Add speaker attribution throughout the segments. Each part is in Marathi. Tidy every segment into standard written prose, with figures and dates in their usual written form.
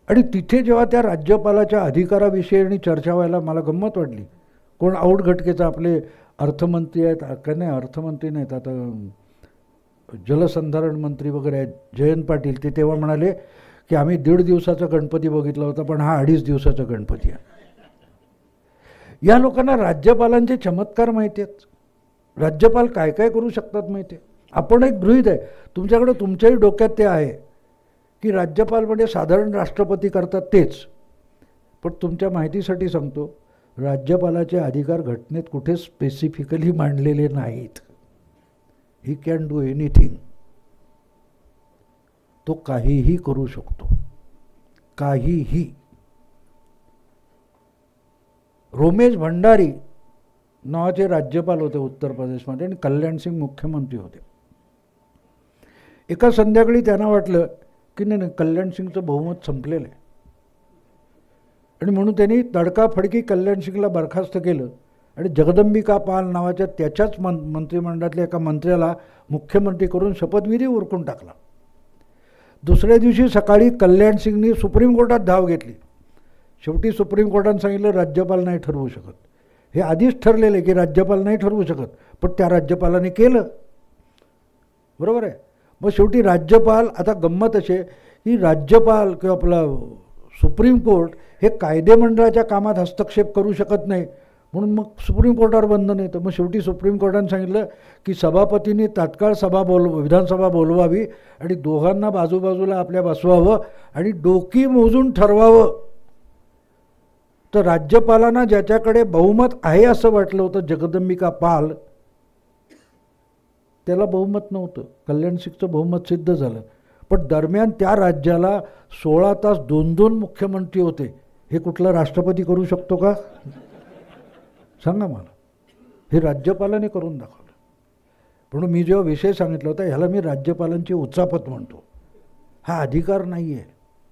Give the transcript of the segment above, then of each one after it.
Speaker 1: आणि तिथे जेव्हा त्या राज्यपालाच्या अधिकाराविषयी आणि चर्चा व्हायला मला गंमत वाटली. कोण औट घटकेचा आपले अर्थमंत्री आहेत का, नाही अर्थमंत्री नाहीत आता, जलसंधारण मंत्री वगैरे आहेत जयंत पाटील, ते तेव्हा म्हणाले की आम्ही 1.5 दिवसाचा गणपती बघितला होता पण हा 2.5 दिवसाचा गणपती आहे. या लोकांना राज्यपालांचे चमत्कार माहिती आहेत. राज्यपाल काय काय करू शकतात माहिती आहे. आपण एक गृहीत आहे, तुमच्याकडे तुमच्याही डोक्यात ते आहे की राज्यपाल म्हणजे साधारण राष्ट्रपती करतात तेच. पण तुमच्या माहितीसाठी सांगतो, राज्यपालाचे अधिकार घटनेत कुठे स्पेसिफिकली मांडलेले नाहीत. He can do anything. तो काहीही करू शकतो, काहीही. रोमेश भंडारी नावाचे राज्यपाल होते उत्तर प्रदेशमध्ये आणि कल्याणसिंग मुख्यमंत्री होते. एका संध्याकाळी त्यांना वाटलं की नाही कल्याणसिंगचं बहुमत संपलेलं आहे आणि म्हणून त्यांनी तडकाफडकी कल्याणसिंगला बरखास्त केलं आणि जगदंबिका पाल नावाच्या त्याच्याच मंत्रिमंडळातल्या एका मंत्र्याला मुख्यमंत्री करून शपथविधी उरकून टाकला. दुसऱ्या दिवशी सकाळी कल्याणसिंगनी सुप्रीम कोर्टात धाव घेतली. शेवटी सुप्रीम कोर्टाने सांगितलं राज्यपाल नाही ठरवू शकत. हे आधीच ठरलेलं आहे की राज्यपाल नाही ठरवू शकत, पण त्या राज्यपालाने केलं. बरोबर आहे. मग शेवटी राज्यपाल, आता गंमत असे की राज्यपाल किंवा आपला सुप्रीम कोर्ट हे कायदेमंडळाच्या कामात हस्तक्षेप करू शकत नाही, म्हणून मग सुप्रीम कोर्टावर बंधन येतं. मग शेवटी सुप्रीम कोर्टाने सांगितलं की सभापतींनी तात्काळ विधानसभा बोलवावी आणि दोघांना बाजूबाजूला आपल्या बसवावं आणि डोकी मोजून ठरवावं. तर राज्यपालांना ज्याच्याकडे बहुमत आहे असं वाटलं होतं जगदंबिका पाल, त्याला बहुमत नव्हतं. कल्याणसिंगचं बहुमत सिद्ध झालं. पण दरम्यान त्या राज्याला 16 तास 2-2 मुख्यमंत्री होते. हे कुठला राष्ट्रपती करू शकतो का? सांगा मला. हे राज्यपालाने करून दाखवलं. म्हणून मी जेव्हा विषय सांगितला होता ह्याला मी राज्यपालांची उचापत म्हणतो. हा अधिकार नाही आहे.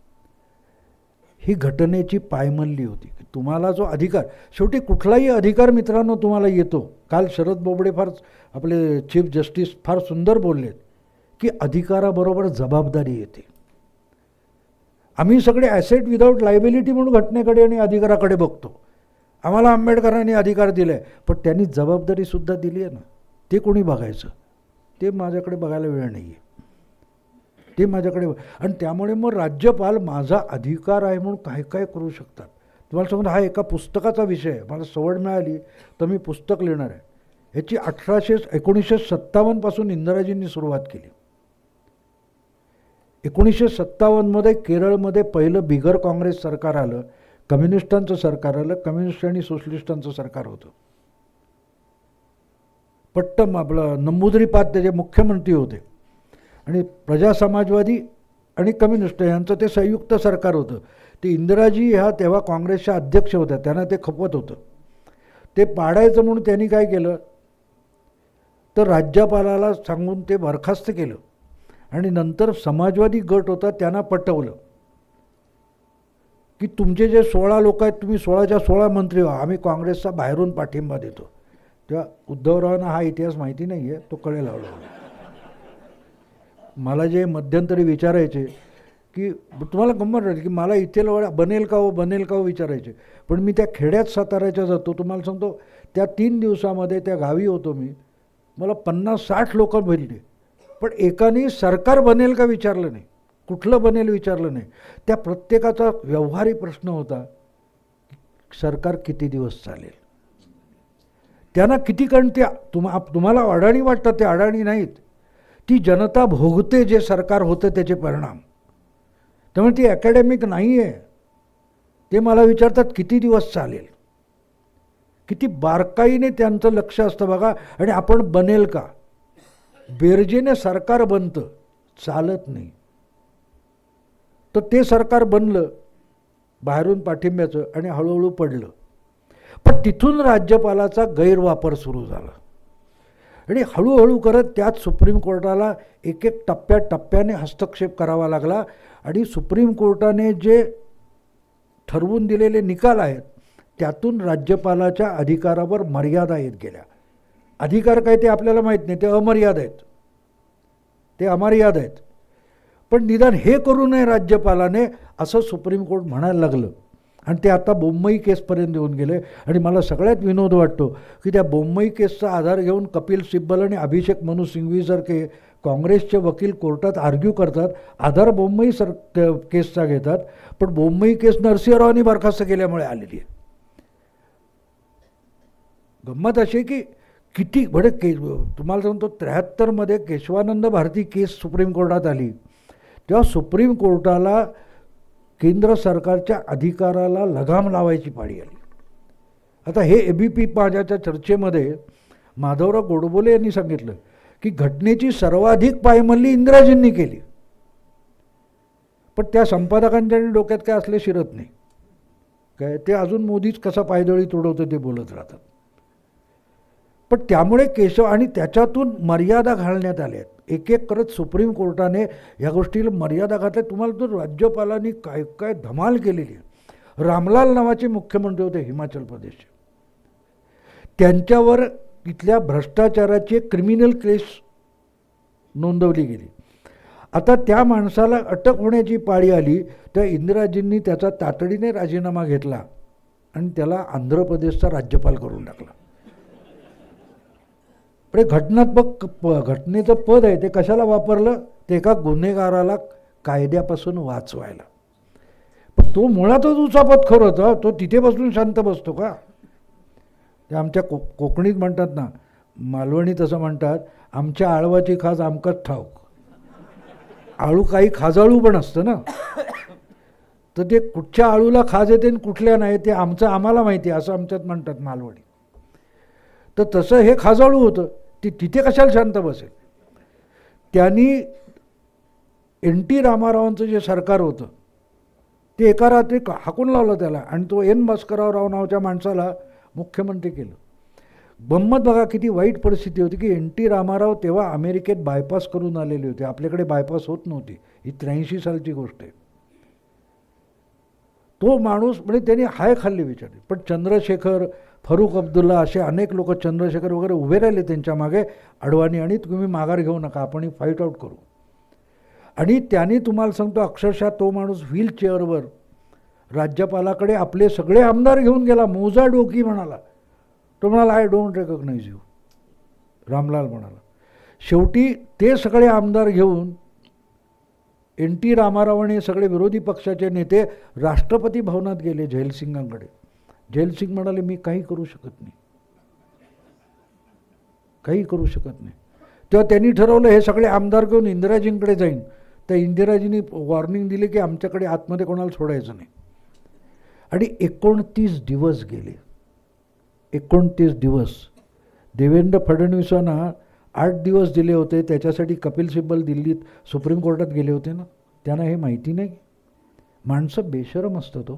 Speaker 1: ही घटनेची पायमल्ली होती की तुम्हाला जो अधिकार, शेवटी कुठलाही अधिकार मित्रांनो तुम्हाला येतो. काल शरद बोबडे आपले चीफ जस्टिस फार सुंदर बोललेत की अधिकाराबरोबर जबाबदारी येते. आम्ही सगळे ॲसेट विदाऊट लायबिलिटी म्हणून घटनेकडे आणि अधिकाराकडे बघतो. आम्हाला आंबेडकरांनी अधिकार दिले आहे, पण त्यांनी जबाबदारीसुद्धा दिली आहे ना. ते कोणी बघायचं? ते माझ्याकडे बघायला वेळ नाही आहे. ते माझ्याकडे, आणि त्यामुळे मग राज्यपाल माझा अधिकार आहे म्हणून काय काय करू शकतात. तुम्हाला सांगून हा एका पुस्तकाचा विषय आहे. मला सवड मिळाली तर मी पुस्तक लिहिणार आहे. ह्याची 1957 पासून इंदिराजींनी सुरुवात केली. 1957मध्ये केरळमध्ये पहिलं बिगर काँग्रेस सरकार आलं, कम्युनिस्टांचं सरकार आलं. कम्युनिस्ट आणि सोशलिस्टांचं सरकार होतं. पट्टम आपलं नंबूद्रीपाद त्याचे मुख्यमंत्री होते आणि प्रजा समाजवादी आणि कम्युनिस्ट यांचं ते संयुक्त सरकार होतं. ते इंदिराजी ह्या तेव्हा काँग्रेसच्या अध्यक्ष होत्या. त्यांना ते खपवत होतं. ते पाडायचं म्हणून त्यांनी काय केलं तर राज्यपालाला सांगून ते बरखास्त केलं आणि नंतर समाजवादी गट होता त्यांना पटवलं की तुमचे जे 16 लोक आहेत तुम्ही 16च्या 16 मंत्री व्हा, आम्ही काँग्रेसचा बाहेरून पाठिंबा देतो. तेव्हा उद्धवरावांना हा इतिहास माहिती नाही आहे, तो कळेल हळूहळू. मला जे मध्यंतरी विचारायचे की तुम्हाला गंमत राहील की मला इथे बनेल का हो विचारायचे. पण मी त्या खेड्यात साताऱ्याच्या जातो. तुम्हाला सांगतो त्या 3 दिवसामध्ये त्या गावी होतो मी. मला 50-60 लोक भेटले, पण एकाने सरकार बनेल का विचारलं नाही, कुठलं बनेल विचारलं नाही. त्या प्रत्येकाचा व्यवहारी प्रश्न होता सरकार किती दिवस चालेल. त्यांना किती कण ते तुम्हाला अडाणी वाटतात, ते अडाणी नाहीत. ती जनता भोगते जे सरकार होतं त्याचे परिणाम. त्यामुळे ती अकॅडमिक नाही आहे. ते मला विचारतात किती दिवस चालेल. किती बारकाईने त्यांचं लक्ष असतं बघा. आणि आपण बनेल का, बेरजेने सरकार बनतं, चालत नाही. तर ते सरकार बनलं बाहेरून पाठिंब्याचं आणि हळूहळू पडलं. पण तिथून राज्यपालाचा गैरवापर सुरू झाला आणि हळूहळू करत त्यात सुप्रीम कोर्टाला एक एक टप्प्याटप्प्याने हस्तक्षेप करावा लागला. आणि सुप्रीम कोर्टाने जे ठरवून दिलेले निकाल आहेत त्यातून राज्यपालाच्या अधिकारावर मर्यादा येत गेल्या. अधिकार काय ते आपल्याला माहीत नाही, ते अमर्याद आहेत, ते अमर्याद आहेत. पण निदान हे करू नये राज्यपालाने, असं सुप्रीम कोर्ट म्हणायला लागलं. आणि ते आता बोम्मई केसपर्यंत येऊन गेले. आणि मला सगळ्यात विनोद वाटतो की त्या बोम्मई केसचा आधार घेऊन कपिल सिब्बल आणि अभिषेक मनू सिंघवीसारखे काँग्रेसचे वकील कोर्टात आर्ग्यू करतात, आधार बोम्मई केसचा घेतात, पण बोम्मई केस नरसिंहरावांनी बरखास्त केल्यामुळे आलेली आहे. गंमत अशी की किती बडे तुम्हाला सांगतो 73मध्ये केशवानंद भारती केस सुप्रीम कोर्टात आली तेव्हा सुप्रीम कोर्टाला केंद्र सरकारच्या अधिकाराला लगाम लावायची पाळी आली. आता हे ABP माझ्याच्या चर्चेमध्ये माधवराव गोडबोले यांनी सांगितलं की घटनेची सर्वाधिक पायमल्ली इंदिराजींनी केली, पण त्या संपादकांच्या डोक्यात काय असले शिरत नाही काय, ते अजून मोदीच कसा पायदळी तोडवतं ते बोलत राहतात. पण त्यामुळे केशव आणि त्याच्यातून मर्यादा घालण्यात आल्या आहेत. एक एक करत सुप्रीम कोर्टाने या गोष्टीला मर्यादा घातल्या. तुम्हाला तर राज्यपालांनी काय काय धमाल केलेली आहे. रामलाल नावाचे मुख्यमंत्री होते हिमाचल प्रदेशचे, त्यांच्यावर तिथल्या भ्रष्टाचाराची क्रिमिनल केस नोंदवली गेली. आता त्या माणसाला अटक होण्याची पाळी आली तर इंदिराजींनी त्याचा तातडीने राजीनामा घेतला आणि त्याला आंध्र प्रदेशचा राज्यपाल करून टाकला. घटनात्मक घटनेचं पद आहे ते कशाला वापरलं, ते एका गुन्हेगाराला कायद्यापासून वाचवायला. पण तो मुळातच उचापतखोर होता, तो तिथे बसून शांत बसतो का. ते आमच्या कोकणीत म्हणतात ना, मालवणी तसं म्हणतात, आमच्या आळवाची खाज आमकाच ठाऊक. आळू काही खाजाळू पण असतं ना, तर ते कुठच्या आळूला खाज येते आणि कुठल्या नाही ते आमचं आम्हाला माहिती आहे असं आमच्यात म्हणतात मालवणी. तर तसं हे खाजाळू होतं, ती तिथे कशाला शांत बसेल. त्यांनी NT रामारावांचं जे सरकार होतं ते एका रात्री हाकून लावलं त्याला आणि तो N भास्करराव नावाच्या माणसाला मुख्यमंत्री केलं. गंमत बघा किती वाईट परिस्थिती होती की NT रामाराव तेव्हा अमेरिकेत बायपास करून आलेले होते, आपल्याकडे बायपास होत नव्हती. ही 83 सालची गोष्ट आहे. तो माणूस म्हणजे त्यांनी हाय खाल्ली विचारली. पण चंद्रशेखर, फरूक अब्दुल्ला असे अनेक लोक, चंद्रशेखर वगैरे उभे राहिले त्यांच्या मागे, अडवाणी, आणि तुम्ही माघार घेऊ नका, आपण फाईट आउट करू. आणि त्यांनी तुम्हाला सांगतो अक्षरशः तो माणूस व्हीलचेअरवर राज्यपालाकडे आपले सगळे आमदार घेऊन गेला. मोजा डोकी म्हणाला. तो म्हणाला I don't recognise you, Ramlal म्हणाला. शेवटी ते सगळे आमदार घेऊन NT रामाराव आणि सगळे विरोधी पक्षाचे नेते राष्ट्रपती भवनात गेले झैलसिंगांकडे. झैलसिंग म्हणाले मी काही करू शकत नाही, काही करू शकत नाही. तेव्हा त्यांनी ठरवलं हे सगळे आमदार घेऊन इंदिराजींकडे जाईन. तर इंदिराजींनी वॉर्निंग दिली की आमच्याकडे आतमध्ये कोणाला सोडायचं नाही. आणि 29 दिवस गेले. 29 दिवस. देवेंद्र फडणवीसांना 8 दिवस दिले होते, त्याच्यासाठी कपिल सिब्बल दिल्लीत सुप्रीम कोर्टात गेले होते ना. त्यांना हे माहिती नाही. माणसं बेशरम असतं. तो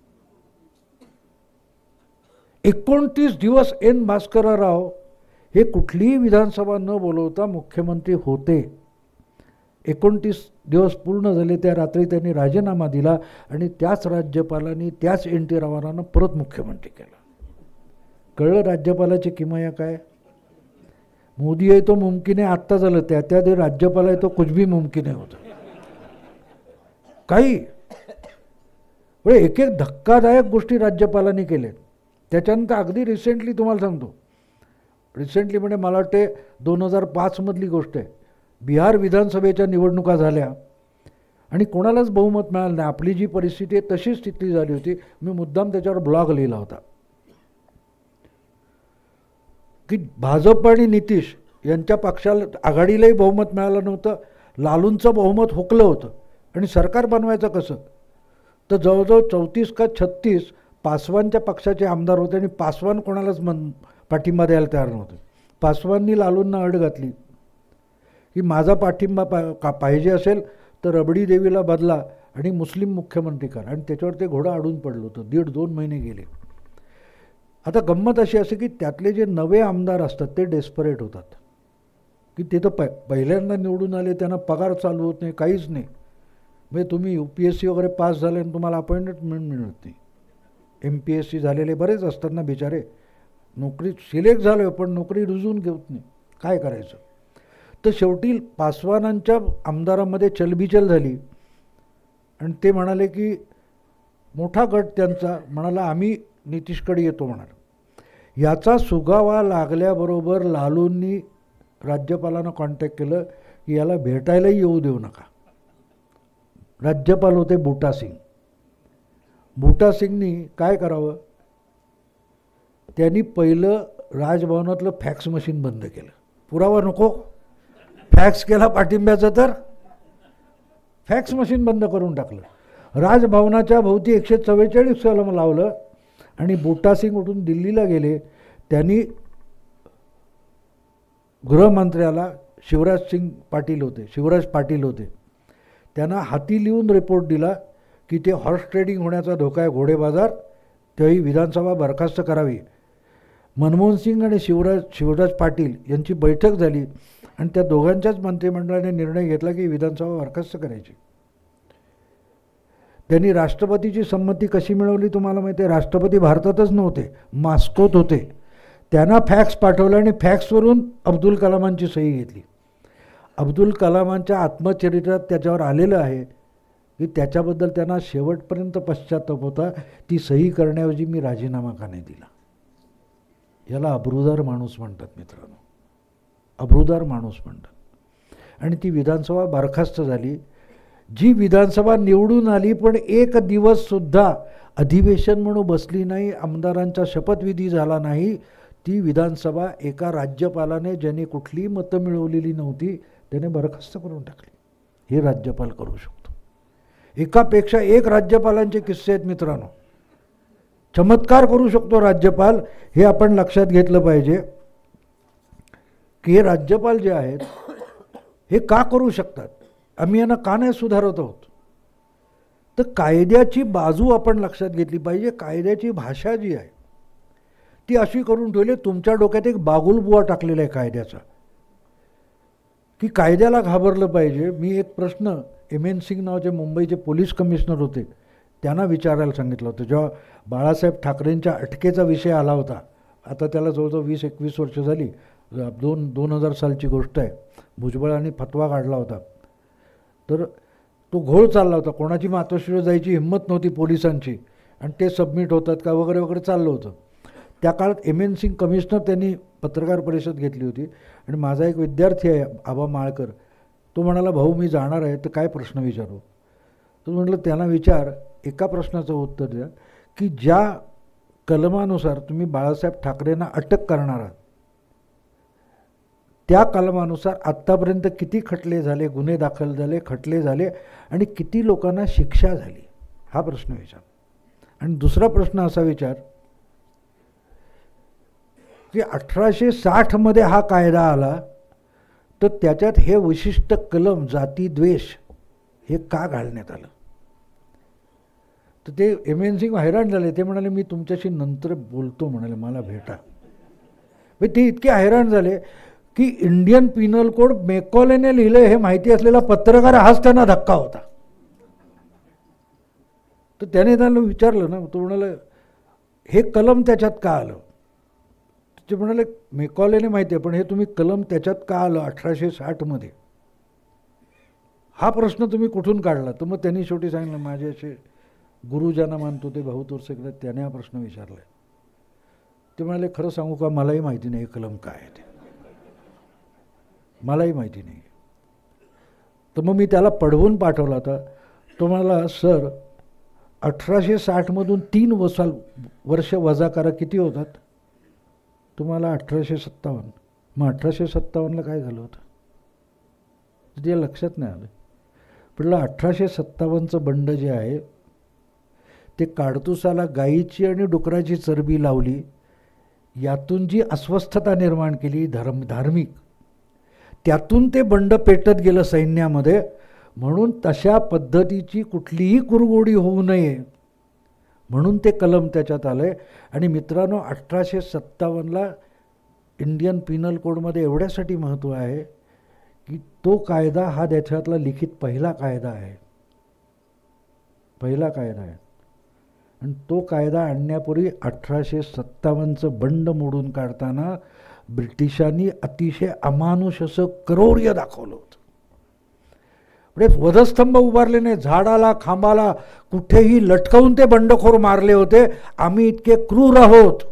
Speaker 1: 29 दिवस N भास्करराव हे कुठलीही विधानसभा न बोलवता मुख्यमंत्री होते. 29 दिवस पूर्ण झाले त्या रात्री त्यांनी राजीनामा दिला आणि त्याच राज्यपालांनी त्याच NT रामारावांना परत मुख्यमंत्री केलं. कळलं राज्यपालाची किमया काय. मोदी आहे तो मुमकिन आहे आत्ता झालं, त्या राज्यपाल आहे तो कुछ भी मुमकिन आहे होतं. काही एक एक धक्कादायक गोष्टी राज्यपालांनी केल्या. त्याच्यानंतर अगदी रिसेंटली तुम्हाला सांगतो, रिसेंटली म्हणजे मला वाटते 2005 मधली गोष्ट आहे. बिहार विधानसभेच्या निवडणुका झाल्या आणि कोणालाच बहुमत मिळालं नाही. आपली जी परिस्थिती आहे तशीच स्थिती झाली होती. मी मुद्दाम त्याच्यावर ब्लॉग लिहिला होता की भाजप आणि नितीश यांच्या पक्षाला आघाडीलाही बहुमत मिळालं नव्हतं, लालूंचं बहुमत हुकलं होतं आणि सरकार बनवायचं कसं. तर जवळजवळ 34 का 36 पासवानच्या पक्षाचे आमदार होते आणि पासवान कोणालाच पाठिंबा द्यायला तयार नव्हते. पासवाननी लालूंना अट घातली की माझा पाठिंबा पाहिजे असेल तर रबडी देवीला बदला आणि मुस्लिम मुख्यमंत्री करा. आणि त्याच्यावर ते घोडं अडून पडलं होतं. 1.5-2 महिने गेले. आता गंमत अशी असते की त्यातले जे नवे आमदार असतात ते डेस्परेट होतात की ते तर पहिल्यांदा निवडून आले, त्यांना पगार चालू होत नाही, काहीच नाही. म्हणजे तुम्ही UPSC वगैरे पास झाले आणि तुम्हाला अपॉइंटमेंट मिळत नाही. MPSC झालेले बरेच असतात ना बिचारे, नोकरी सिलेक्ट झालो आहे पण नोकरी रुजवून घेत नाही, काय करायचं. तर शेवटी पासवानांच्या आमदारांमध्ये चलबिचल झाली आणि ते म्हणाले की मोठा गट त्यांचा म्हणाला आम्ही नितीशकडे येतो म्हणाल. याचा सुगावा लागल्याबरोबर लालूंनी राज्यपालांना कॉन्टॅक्ट केलं की याला भेटायलाही येऊ देऊ नका. राज्यपाल होते बूटा सिंग. बूटा सिंगनी काय करावं, त्यांनी पहिलं राजभवनातलं फॅक्स मशीन बंद केलं. पुरावा नको, फॅक्स केला पाठिंब्याचा तर फॅक्स मशीन बंद करून टाकलं. राजभवनाच्या भोवती 144 कलम लावलं आणि बूटा सिंग उठून दिल्लीला गेले. त्यांनी गृहमंत्र्याला शिवराज पाटील होते, त्यांना हाती लिहून रिपोर्ट दिला की ते हॉर्स ट्रेडिंग होण्याचा धोका आहे, घोडेबाजार, तेही विधानसभा बरखास्त करावी. मनमोहन सिंग आणि शिवराज पाटील यांची बैठक झाली आणि त्या दोघांच्याच मंत्रिमंडळाने निर्णय घेतला की विधानसभा बरखास्त करायची. त्यांनी राष्ट्रपतीची संमती कशी मिळवली तुम्हाला माहिती आहे? राष्ट्रपती भारतातच नव्हते, मॉस्कोत होते. त्यांना फॅक्स पाठवला आणि फॅक्सवरून अब्दुल कलामांची सही घेतली. अब्दुल कलामांच्या आत्मचरित्रात त्याच्यावर आलेलं आहे की त्याच्याबद्दल त्यांना शेवटपर्यंत पश्चाताप होता. ती सही करण्याऐवजी मी राजीनामा का नाही दिला. याला अब्रूदार माणूस म्हणतात मित्रांनो, अब्रूदार माणूस म्हणतात. आणि ती विधानसभा बरखास्त झाली. जी विधानसभा निवडून आली पण एक दिवससुद्धा अधिवेशन म्हणून बसली नाही, आमदारांचा शपथविधी झाला नाही, ती विधानसभा एका राज्यपालाने, ज्याने कुठलीही मतं मिळवलेली नव्हती, त्याने बरखास्त करून टाकली. हे राज्यपाल करू शकतो. एकापेक्षा एक राज्यपालांचे किस्से आहेत मित्रांनो. चमत्कार करू शकतो राज्यपाल. हे आपण लक्षात घेतलं पाहिजे की हे राज्यपाल जे आहेत हे का करू शकतात, आम्ही यांना का नाही सुधारत आहोत. तर कायद्याची बाजू आपण लक्षात घेतली पाहिजे. कायद्याची भाषा जी आहे ती अशी करून ठेवली. तुमच्या डोक्यात एक बागुलबुवा टाकलेला आहे कायद्याचा, की कायद्याला घाबरलं पाहिजे. मी एक प्रश्न M.N. सिंग नावाचे मुंबईचे पोलीस कमिशनर होते, त्यांना विचारायला सांगितलं होतं. जेव्हा बाळासाहेब ठाकरेंच्या अटकेचा विषय आला होता, आता त्याला जवळजवळ 20-21 वर्ष झाली, 2000 सालची गोष्ट आहे. भुजबळांनी फतवा काढला होता, तर तो घोळ चालला होता. कोणाची मातोश्रीवर जायची हिंमत नव्हती पोलिसांची आणि ते सबमिट होतात का वगैरे वगैरे चाललं होतं. त्या काळात M.N. सिंग कमिशनर, त्यांनी पत्रकार परिषद घेतली होती आणि माझा एक विद्यार्थी आहे आबा माळकर, तो म्हणाला भाऊ मी जाणार आहे, तर काय प्रश्न विचारू. तर म्हटलं त्यांना विचार, एका प्रश्नाचं उत्तर द्या की ज्या कलमानुसार तुम्ही बाळासाहेब ठाकरेंना अटक करणार आहात त्या कलमानुसार आत्तापर्यंत किती खटले झाले, गुन्हे दाखल झाले, खटले झाले आणि किती लोकांना शिक्षा झाली, हा प्रश्न विचार. आणि दुसरा प्रश्न असा विचार की 1860 हा कायदा आला, तर त्याच्यात हे विशिष्ट कलम जातीद्वेष हे का घालण्यात आलं. तर ते M.N. सिंग हैराण झाले. ते म्हणाले मी तुमच्याशी नंतर बोलतो म्हणाले, मला भेटा. ते इतके हैराण झाले की इंडियन पिनल कोड मेकॉलेने लिहिलं हे माहिती असलेला पत्रकार हाच त्यांना धक्का होता. तर त्याने त्यांना विचारलं ना, तो म्हणाला हे कलम त्याच्यात का आलं. ते म्हणाले मेकॉलेने माहिती आहे, पण हे तुम्ही कलम त्याच्यात का आलं 1860 हा प्रश्न तुम्ही कुठून काढला. तर मग त्यांनी शेवटी सांगितलं, माझे असे गुरु ज्यांना मानतो ते भाऊ तोरसेकर त्याने हा प्रश्न विचारला आहे. ते म्हणाले खरं सांगू का, मलाही माहिती नाही हे कलम काय आहे, ते मलाही माहिती नाही. तर मग मी त्याला पढवून पाठवला होता. तो म्हणाला सर 1860 3 वर्ष वजा करा, किती होतात. तुम्हाला 1857. मग 1857 काय झालं होतं ते लक्षात नाही आलं. म्हटलं 1857चं बंड जे आहे ते काडतुसाला गाईची आणि डुकराची चरबी लावली, यातून जी अस्वस्थता निर्माण केली धार्मिक, त्यातून ते बंड पेटत गेलं सैन्यामध्ये. म्हणून तशा पद्धतीची कुठलीही कुरघोडी होऊ नये म्हणून ते कलम त्याच्यात आलंय. आणि मित्रांनो 1857ला इंडियन पिनल कोडमध्ये एवढ्यासाठी महत्त्व आहे की तो कायदा हा देशातला लिखित पहिला कायदा आहे, पहिला कायदा आहे. आणि तो कायदा आणण्यापूर्वी 1857चं बंड मोडून काढताना ब्रिटिशांनी अतिशय अमानुष असं क्रौर्य दाखवलं होतं. म्हणजे वधस्तंभ उभारले नाही, झाडाला खांबाला कुठेही लटकवून ते बंडखोर मारले होते. आम्ही इतके क्रूर आहोत,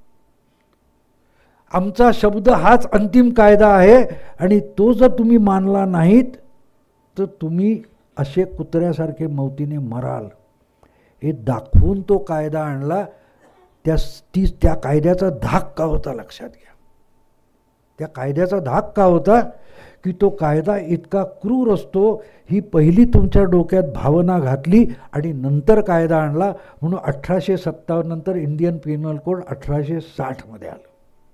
Speaker 1: आमचा शब्द हाच अंतिम कायदा आहे आणि तो जर तुम्ही मानला नाहीत तर तुम्ही असे कुत्र्यासारखे मौतीने मराल, हे दाखवून तो कायदा आणला. त्या कायद्याचा धाक का होता लक्षात घ्या. त्या कायद्याचा धाक का होता की तो कायदा इतका क्रूर असतो, ही पहिली तुमच्या डोक्यात भावना घातली आणि नंतर कायदा आणला. म्हणून 1857 नंतर इंडियन पिनल कोड 1860 मध्ये आलं.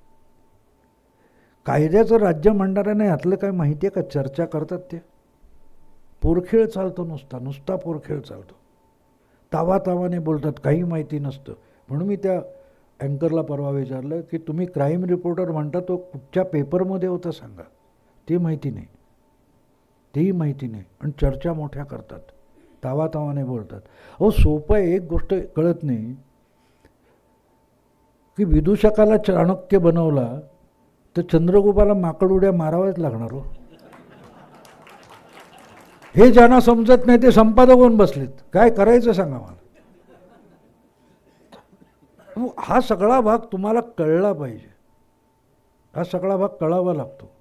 Speaker 1: कायद्याचं राज्य म्हणणाऱ्यांना यातलं काय माहिती आहे का? चर्चा करतात ते पोरखेळ चालतो, नुसता पोरखेळ चालतो, तावातावाने बोलतात, काही माहिती नसतं. म्हणून मी त्या अँकरला परवा विचारलं की तुम्ही क्राईम रिपोर्टर म्हणता, तो कुठच्या पेपरमध्ये होता सांगा. ते माहिती नाही, तेही माहिती नाही आणि चर्चा मोठ्या करतात, तावातावाने बोलतात. अहो सोपं आहे, एक गोष्ट कळत नाही की विदूषकाला चाणक्य बनवला तर चंद्रगोपाला माकड उड्या माराव्याच लागणार हो. हे ज्यांना समजत नाही ते संपादक होऊन बसलेत, काय करायचं सांगा मला. हा सगळा भाग तुम्हाला कळला पाहिजे, हा सगळा भाग कळावा लागतो.